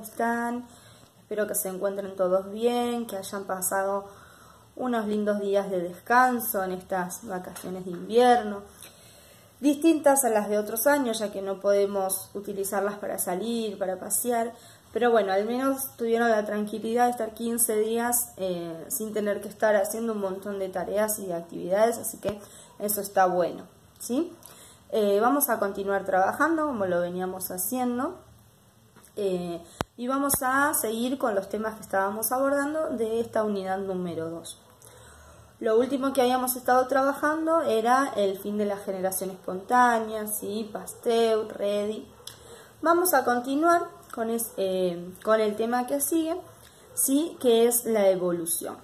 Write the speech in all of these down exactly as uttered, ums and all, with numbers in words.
están? Espero que se encuentren todos bien, que hayan pasado unos lindos días de descanso en estas vacaciones de invierno, distintas a las de otros años, ya que no podemos utilizarlas para salir, para pasear, pero bueno, al menos tuvieron la tranquilidad de estar quince días eh, sin tener que estar haciendo un montón de tareas y de actividades, así que eso está bueno, ¿sí? Eh, vamos a continuar trabajando como lo veníamos haciendo eh, y vamos a seguir con los temas que estábamos abordando de esta unidad número dos. Lo último que habíamos estado trabajando era el fin de la generación espontánea, ¿sí? Pasteur, Redi. Vamos a continuar con, es, eh, con el tema que sigue, ¿sí? Que es la evolución.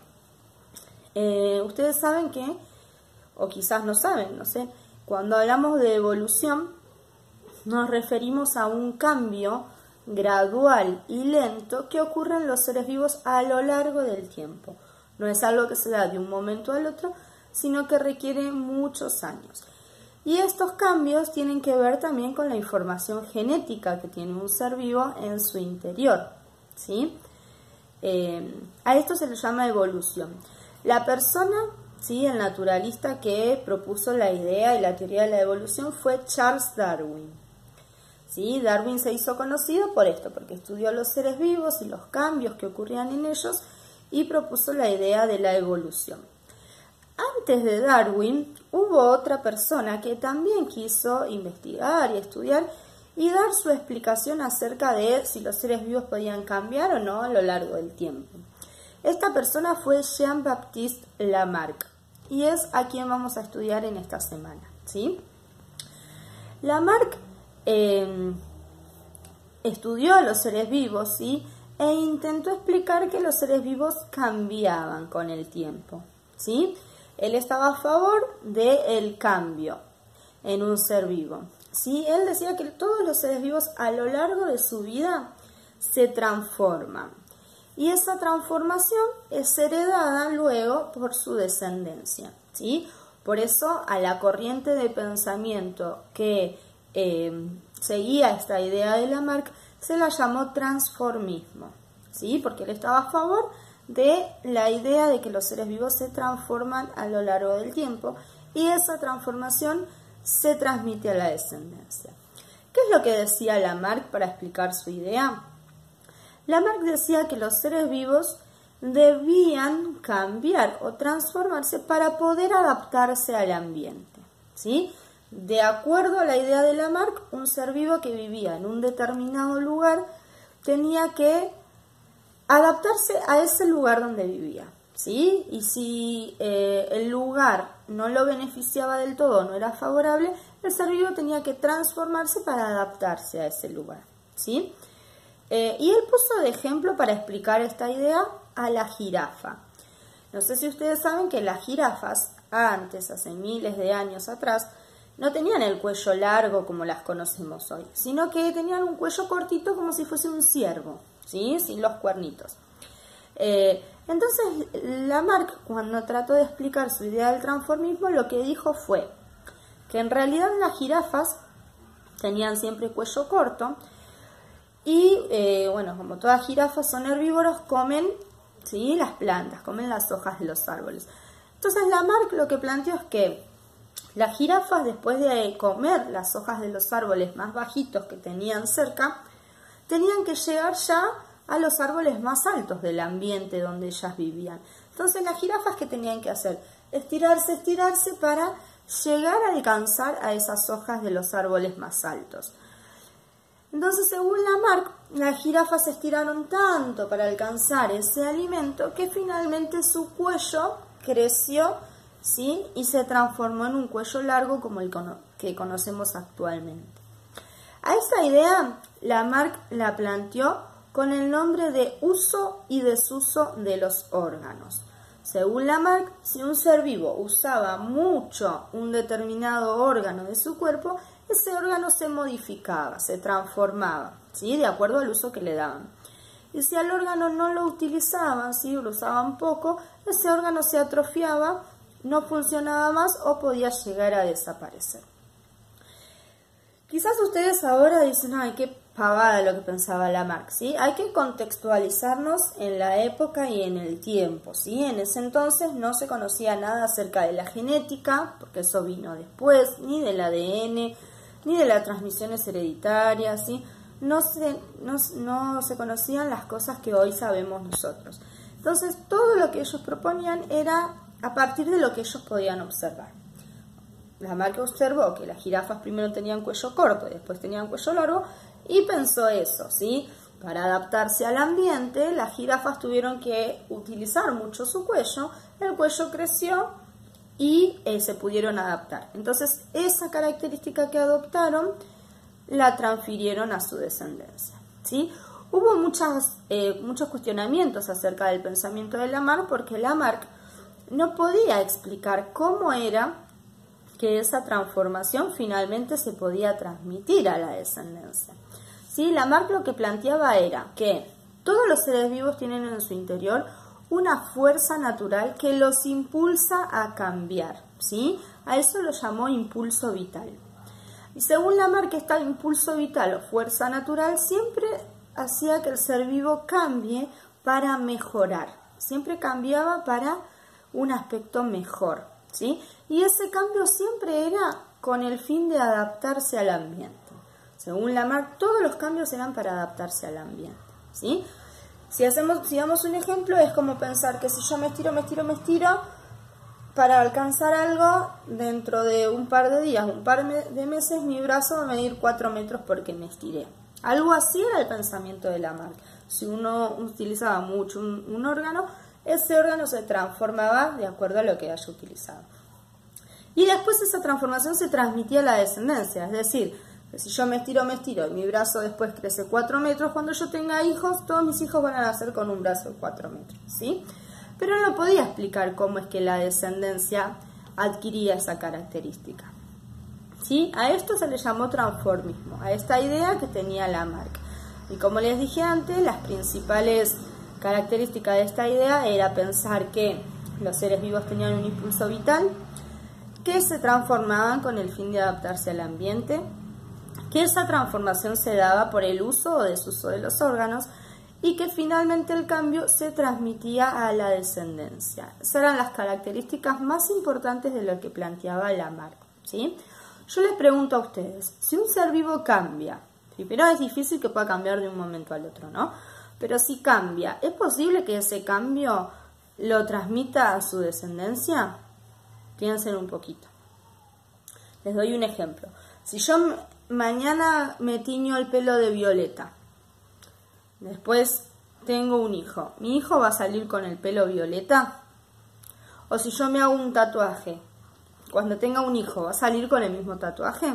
Eh, ustedes saben que, o quizás no saben, no sé, cuando hablamos de evolución nos referimos a un cambio gradual y lento que ocurre en los seres vivos a lo largo del tiempo. No es algo que se da de un momento al otro, sino que requiere muchos años. Y estos cambios tienen que ver también con la información genética que tiene un ser vivo en su interior, ¿sí? Eh, a esto se le llama evolución. La persona, ¿sí?, el naturalista que propuso la idea y la teoría de la evolución fue Charles Darwin. ¿Sí? Darwin se hizo conocido por esto, porque estudió los seres vivos y los cambios que ocurrían en ellos y propuso la idea de la evolución. Antes de Darwin hubo otra persona que también quiso investigar y estudiar y dar su explicación acerca de si los seres vivos podían cambiar o no a lo largo del tiempo. Esta persona fue Jean-Baptiste Lamarck y es a quien vamos a estudiar en esta semana, ¿sí? Lamarck eh, estudió a los seres vivos, ¿sí?, e intentó explicar que los seres vivos cambiaban con el tiempo, ¿sí? Él estaba a favor del cambio en un ser vivo, ¿sí? Él decía que todos los seres vivos a lo largo de su vida se transforman. Y esa transformación es heredada luego por su descendencia, ¿sí? Por eso a la corriente de pensamiento que eh, seguía esta idea de Lamarck se la llamó transformismo, ¿sí? Porque él estaba a favor de la idea de que los seres vivos se transforman a lo largo del tiempo y esa transformación se transmite a la descendencia. ¿Qué es lo que decía Lamarck para explicar su idea? Lamarck decía que los seres vivos debían cambiar o transformarse para poder adaptarse al ambiente, ¿sí? De acuerdo a la idea de Lamarck, un ser vivo que vivía en un determinado lugar tenía que adaptarse a ese lugar donde vivía, ¿sí? Y si eh, el lugar no lo beneficiaba del todo, no era favorable, el ser vivo tenía que transformarse para adaptarse a ese lugar, ¿sí? Eh, y él puso de ejemplo para explicar esta idea a la jirafa. No sé si ustedes saben que las jirafas antes, hace miles de años atrás, no tenían el cuello largo como las conocemos hoy, sino que tenían un cuello cortito como si fuese un ciervo, ¿sí? Sin los cuernitos. Eh, entonces, Lamarck, cuando trató de explicar su idea del transformismo, lo que dijo fue que en realidad las jirafas tenían siempre cuello corto y, eh, bueno, como todas jirafas son herbívoros, comen, ¿sí?, las plantas, comen las hojas de los árboles. Entonces, Lamarck lo que planteó es que las jirafas, después de comer las hojas de los árboles más bajitos que tenían cerca, tenían que llegar ya a los árboles más altos del ambiente donde ellas vivían. Entonces, las jirafas, ¿qué tenían que hacer? Estirarse, estirarse para llegar a alcanzar a esas hojas de los árboles más altos. Entonces, según Lamarck, las jirafas se estiraron tanto para alcanzar ese alimento que finalmente su cuello creció, ¿sí?, y se transformó en un cuello largo como el que conocemos actualmente. A esa idea Lamarck la planteó con el nombre de uso y desuso de los órganos. Según Lamarck, si un ser vivo usaba mucho un determinado órgano de su cuerpo, ese órgano se modificaba, se transformaba, ¿sí?, de acuerdo al uso que le daban. Y si al órgano no lo utilizaban, ¿sí?, lo usaban poco, ese órgano se atrofiaba, no funcionaba más o podía llegar a desaparecer. Quizás ustedes ahora dicen, ay, qué pavada lo que pensaba Lamarck, ¿sí? Hay que contextualizarnos en la época y en el tiempo, ¿sí? En ese entonces no se conocía nada acerca de la genética, porque eso vino después, ni del A D N, ni de las transmisiones hereditarias, ¿sí? No se, no, no se conocían las cosas que hoy sabemos nosotros. Entonces, todo lo que ellos proponían era a partir de lo que ellos podían observar. Lamarck observó que las jirafas primero tenían cuello corto y después tenían cuello largo y pensó eso, ¿sí? Para adaptarse al ambiente, las jirafas tuvieron que utilizar mucho su cuello, el cuello creció y eh, se pudieron adaptar. Entonces, esa característica que adoptaron la transfirieron a su descendencia, ¿sí? Hubo muchas, eh, muchos cuestionamientos acerca del pensamiento de Lamarck porque Lamarck no podía explicar cómo era que esa transformación finalmente se podía transmitir a la descendencia. ¿Sí? Lamarck lo que planteaba era que todos los seres vivos tienen en su interior una fuerza natural que los impulsa a cambiar, ¿sí? A eso lo llamó impulso vital. Y según Lamarck, este impulso vital o fuerza natural siempre hacía que el ser vivo cambie para mejorar, siempre cambiaba para un aspecto mejor, ¿sí? Y ese cambio siempre era con el fin de adaptarse al ambiente. Según Lamarck, todos los cambios eran para adaptarse al ambiente, ¿sí? Si hacemos, si damos un ejemplo, es como pensar que si yo me estiro, me estiro, me estiro, para alcanzar algo, dentro de un par de días, un par de meses, mi brazo va a medir cuatro metros porque me estiré. Algo así era el pensamiento de Lamarck. Si uno utilizaba mucho un, un órgano, ese órgano se transformaba de acuerdo a lo que haya utilizado. Y después esa transformación se transmitía a la descendencia, es decir, que si yo me estiro, me estiro, y mi brazo después crece cuatro metros, cuando yo tenga hijos, todos mis hijos van a nacer con un brazo de cuatro metros, ¿sí? Pero no podía explicar cómo es que la descendencia adquiría esa característica, ¿sí? A esto se le llamó transformismo, a esta idea que tenía Lamarck. Y como les dije antes, las principales características de esta idea era pensar que los seres vivos tenían un impulso vital, que se transformaban con el fin de adaptarse al ambiente, que esa transformación se daba por el uso o desuso de los órganos y que finalmente el cambio se transmitía a la descendencia. Esas eran las características más importantes de lo que planteaba Lamarck, ¿sí? Yo les pregunto a ustedes, si un ser vivo cambia, primero es difícil que pueda cambiar de un momento al otro, ¿no? Pero si cambia, ¿es posible que ese cambio lo transmita a su descendencia? Piensen un poquito. Les doy un ejemplo. Si yo mañana me tiño el pelo de violeta, después tengo un hijo, ¿mi hijo va a salir con el pelo violeta? O si yo me hago un tatuaje, cuando tenga un hijo, ¿va a salir con el mismo tatuaje?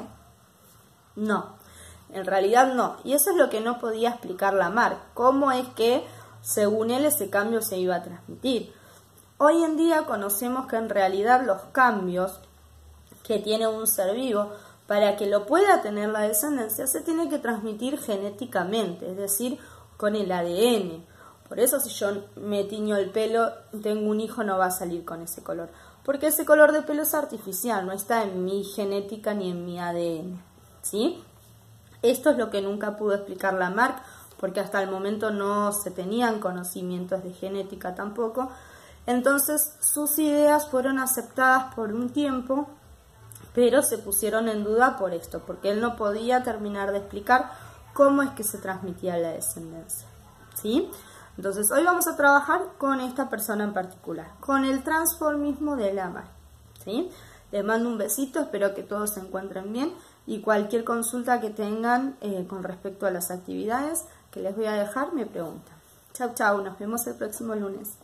No, en realidad no. Y eso es lo que no podía explicar Lamarck, cómo es que, según él, ese cambio se iba a transmitir. Hoy en día conocemos que en realidad los cambios que tiene un ser vivo, para que lo pueda tener la descendencia, se tiene que transmitir genéticamente, es decir, con el A D N. Por eso si yo me tiño el pelo, tengo un hijo, no va a salir con ese color. Porque ese color de pelo es artificial, no está en mi genética ni en mi A D N, ¿sí? Esto es lo que nunca pudo explicar Lamarck, porque hasta el momento no se tenían conocimientos de genética tampoco. Entonces sus ideas fueron aceptadas por un tiempo, pero se pusieron en duda por esto, porque él no podía terminar de explicar cómo es que se transmitía la descendencia, ¿sí? Entonces hoy vamos a trabajar con esta persona en particular, con el transformismo de Lamarck, ¿sí? Les mando un besito, espero que todos se encuentren bien y cualquier consulta que tengan eh, con respecto a las actividades que les voy a dejar, me preguntan. Chau, chau, nos vemos el próximo lunes.